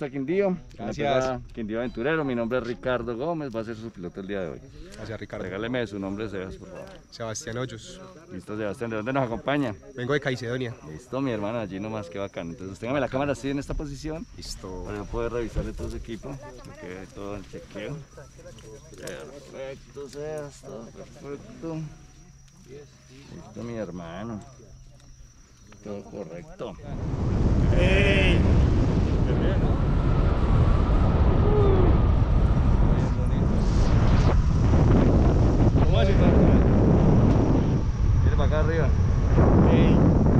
gusto a Quindío. Gracias. Quindío Aventurero, mi nombre es Ricardo Gómez, va a ser su piloto el día de hoy. Gracias, Ricardo. Regáleme su nombre, Sebas, por favor. Sebastián Hoyos. Listo, Sebastián, ¿de dónde nos acompaña? Vengo de Caicedonia. Listo, mi hermano, allí nomás, qué bacán. Entonces, téngame la cámara así en esta posición. Listo. Para yo poder revisarle todo su equipo, que quede todo el chequeo. Perfecto, Sebas, todo perfecto. Listo, mi hermano. Todo correcto. ¡Ey! Qué bien, ¿no? Bien bonito. ¿Cómo hace, Paco? Mire para acá arriba. ¡Ey!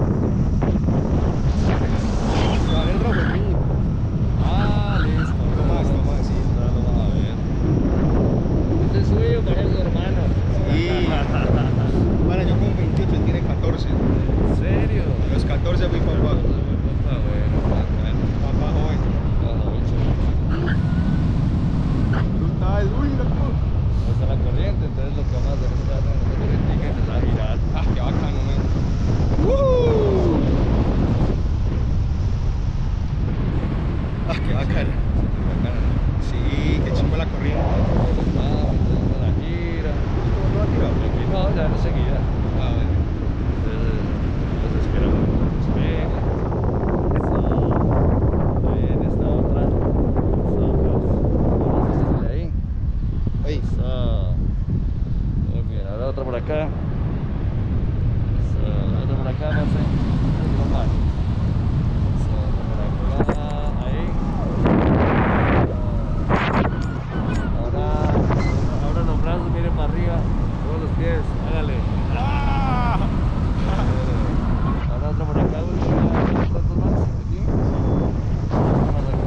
Se va en el rojo, el niño. Ah, listo. Toma así. Ya lo vamos a ver. Este es suyo, pero es su hermano. Sí. Bueno, yo con 28, él tiene 14. ¿En serio? A los 14 fui papá. Bueno, bacán. Papá joven. Brutal, uy, loco. No está la corriente, entonces lo que vamos a hacer es darle una corriente y empezar a girar. Ah, qué bacano, man. Ah, qué bacano. Sí, qué chimba la corriente. Entonces la gira. ¿Cómo lo va a tirar? Aquí no, ya enseguida. Ah, bueno. Entonces, los esperamos que nos despeguen. Sí. Bien, esta otra. Vamos a hacerle ahí. Oye, Eso. Muy bien, ahora otra por acá. Eso, otra por acá, Marce. Otra más. Eso, otra por acá. Ahí. Ahora los brazos, miren para arriba. Todos los pies, hágale. ¡ah! Ahora otro por acá, ¿cuántos más? ¿Aquí? Otro más aquí.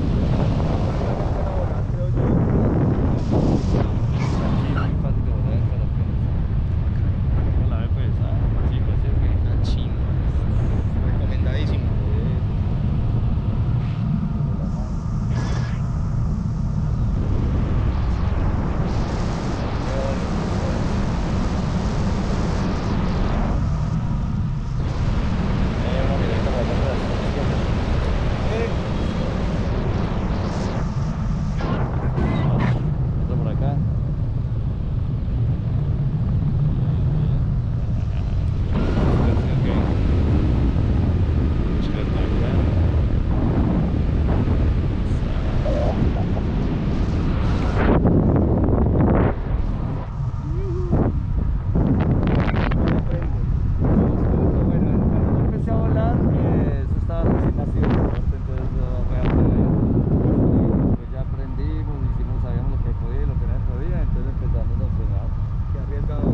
Aquí es muy fácil de volar en paracaídas. ¿Cómo la ve pues? Chico, ¿sí o qué? Una chimba. Recomendadísimo. Otro por acá. Empecé a volar, eso estaba recién nacido el deporte, entonces no me atreví. Pues ya aprendimos, hicimos, sabíamos lo que podía y lo que no podía, entonces empezamos a observar. Qué arriesgado.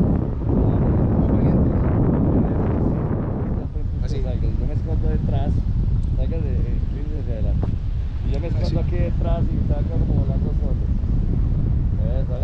Así. Yo me escondo detrás, salgas de inclines hacia adelante. Y yo me escondo Así. aquí detrás y saco como volando solo. Eso,